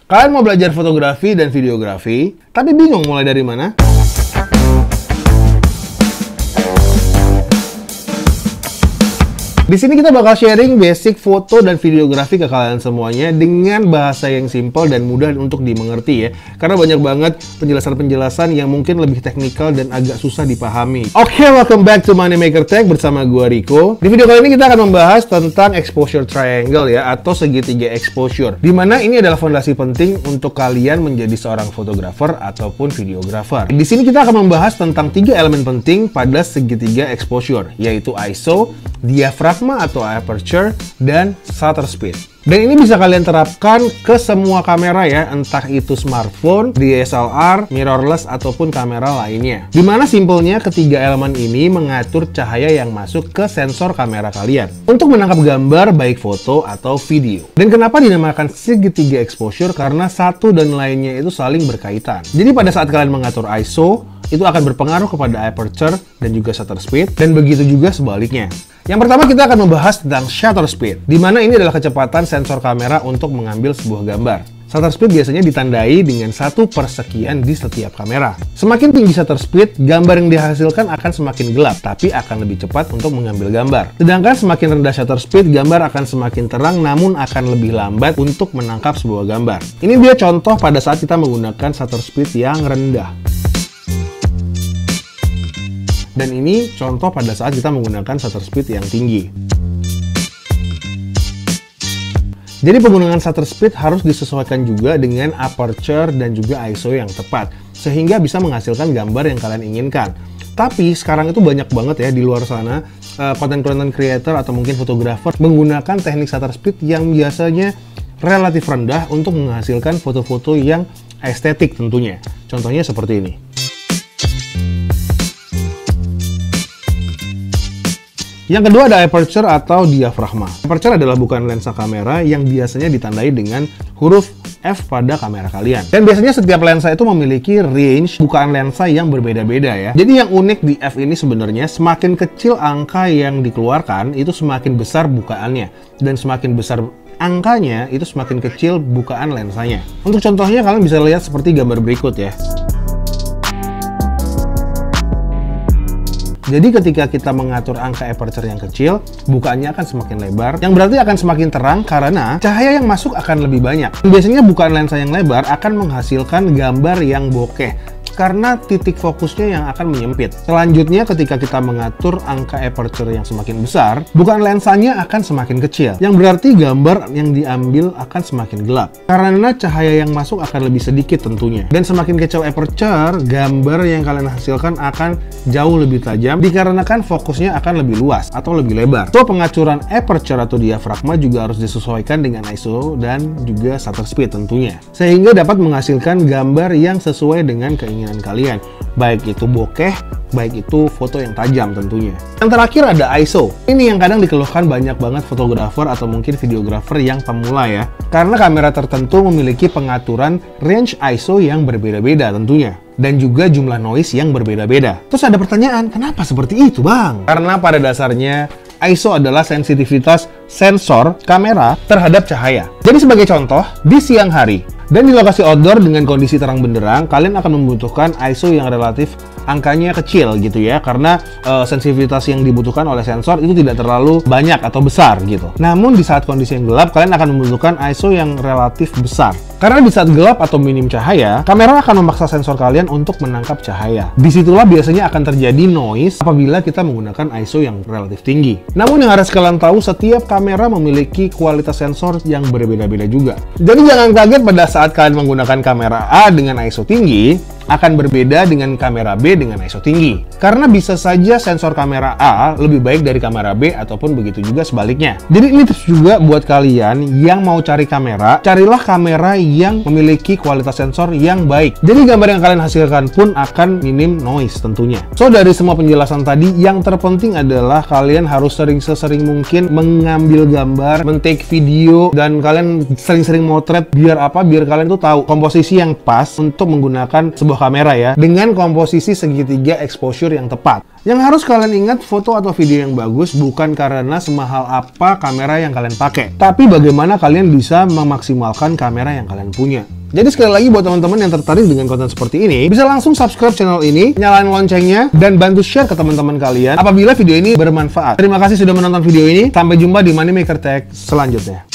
Kalian mau belajar fotografi dan videografi, tapi bingung mulai dari mana? Di sini kita bakal sharing basic foto dan videografi ke kalian semuanya dengan bahasa yang simple dan mudah untuk dimengerti ya. Karena banyak banget penjelasan-penjelasan yang mungkin lebih teknikal dan agak susah dipahami. Oke, welcome back to Moneymaker Tech bersama gua Rico. Di video kali ini kita akan membahas tentang exposure triangle ya, atau segitiga exposure. Dimana ini adalah fondasi penting untuk kalian menjadi seorang fotografer ataupun videografer. Di sini kita akan membahas tentang 3 elemen penting pada segitiga exposure, yaitu ISO, diafragma atau aperture, dan shutter speed. Dan ini bisa kalian terapkan ke semua kamera ya, entah itu smartphone, DSLR, mirrorless, ataupun kamera lainnya. Dimana simpelnya ketiga elemen ini mengatur cahaya yang masuk ke sensor kamera kalian untuk menangkap gambar baik foto atau video. Dan kenapa dinamakan segitiga exposure? Karena satu dan lainnya itu saling berkaitan. Jadi pada saat kalian mengatur ISO, itu akan berpengaruh kepada aperture dan juga shutter speed, dan begitu juga sebaliknya. Yang pertama kita akan membahas tentang shutter speed, di mana ini adalah kecepatan sensor kamera untuk mengambil sebuah gambar. Shutter speed biasanya ditandai dengan 1/sekian di setiap kamera. Semakin tinggi shutter speed, gambar yang dihasilkan akan semakin gelap, tapi akan lebih cepat untuk mengambil gambar. Sedangkan semakin rendah shutter speed, gambar akan semakin terang namun akan lebih lambat untuk menangkap sebuah gambar. Ini dia contoh pada saat kita menggunakan shutter speed yang rendah. Dan ini contoh pada saat kita menggunakan shutter speed yang tinggi. Jadi penggunaan shutter speed harus disesuaikan juga dengan aperture dan juga ISO yang tepat, sehingga bisa menghasilkan gambar yang kalian inginkan. Tapi sekarang itu banyak banget ya di luar sana content creator atau mungkin fotografer menggunakan teknik shutter speed yang biasanya relatif rendah untuk menghasilkan foto-foto yang estetik tentunya. Contohnya seperti ini. Yang kedua ada aperture atau diafragma. Aperture adalah bukaan lensa kamera yang biasanya ditandai dengan huruf F pada kamera kalian. Dan biasanya setiap lensa itu memiliki range bukaan lensa yang berbeda-beda ya. Jadi yang unik di F ini sebenarnya semakin kecil angka yang dikeluarkan itu semakin besar bukaannya. Dan semakin besar angkanya itu semakin kecil bukaan lensanya. Untuk contohnya kalian bisa lihat seperti gambar berikut ya. Jadi ketika kita mengatur angka aperture yang kecil, bukaannya akan semakin lebar, yang berarti akan semakin terang karena cahaya yang masuk akan lebih banyak. Biasanya bukaan lensa yang lebar akan menghasilkan gambar yang bokeh, karena titik fokusnya yang akan menyempit. Selanjutnya ketika kita mengatur angka aperture yang semakin besar, bukaan lensanya akan semakin kecil, yang berarti gambar yang diambil akan semakin gelap. Karena cahaya yang masuk akan lebih sedikit tentunya. Dan semakin kecil aperture, gambar yang kalian hasilkan akan jauh lebih tajam, dikarenakan fokusnya akan lebih luas atau lebih lebar. So, pengaturan aperture atau diafragma juga harus disesuaikan dengan ISO dan juga shutter speed tentunya. Sehingga dapat menghasilkan gambar yang sesuai dengan keinginan kalian, baik itu bokeh, baik itu foto yang tajam tentunya. Yang terakhir ada ISO. Ini yang kadang dikeluhkan banyak banget fotografer atau mungkin videografer yang pemula ya, karena kamera tertentu memiliki pengaturan range ISO yang berbeda-beda tentunya, dan juga jumlah noise yang berbeda-beda. Terus ada pertanyaan, kenapa seperti itu bang? Karena pada dasarnya ISO adalah sensitivitas sensor kamera terhadap cahaya. Jadi sebagai contoh, di siang hari dan di lokasi outdoor dengan kondisi terang benderang, kalian akan membutuhkan ISO yang relatif angkanya kecil gitu ya, karena sensitivitas yang dibutuhkan oleh sensor itu tidak terlalu banyak atau besar gitu. Namun di saat kondisi yang gelap, kalian akan membutuhkan ISO yang relatif besar. Karena di saat gelap atau minim cahaya, kamera akan memaksa sensor kalian untuk menangkap cahaya. Disitulah biasanya akan terjadi noise apabila kita menggunakan ISO yang relatif tinggi. Namun yang harus kalian tahu, setiap kamera memiliki kualitas sensor yang berbeda-beda juga. Jadi jangan kaget pada saat kalian menggunakan kamera A dengan ISO tinggi, akan berbeda dengan kamera B dengan ISO tinggi. Karena bisa saja sensor kamera A lebih baik dari kamera B ataupun begitu juga sebaliknya. Jadi ini tips juga buat kalian yang mau cari kamera, carilah kamera yang memiliki kualitas sensor yang baik. Jadi gambar yang kalian hasilkan pun akan minim noise tentunya. So dari semua penjelasan tadi, yang terpenting adalah kalian harus sesering mungkin mengambil gambar, men-take video, dan kalian sering-sering motret. Biar apa? Biar kalian tuh tahu komposisi yang pas untuk menggunakan sebuah kamera ya, dengan komposisi segitiga exposure yang tepat. Yang harus kalian ingat, foto atau video yang bagus bukan karena semahal apa kamera yang kalian pakai, tapi bagaimana kalian bisa memaksimalkan kamera yang kalian punya. Jadi sekali lagi buat teman-teman yang tertarik dengan konten seperti ini, bisa langsung subscribe channel ini, nyalain loncengnya, dan bantu share ke teman-teman kalian apabila video ini bermanfaat. Terima kasih sudah menonton video ini. Sampai jumpa di Moneymaker Tech selanjutnya.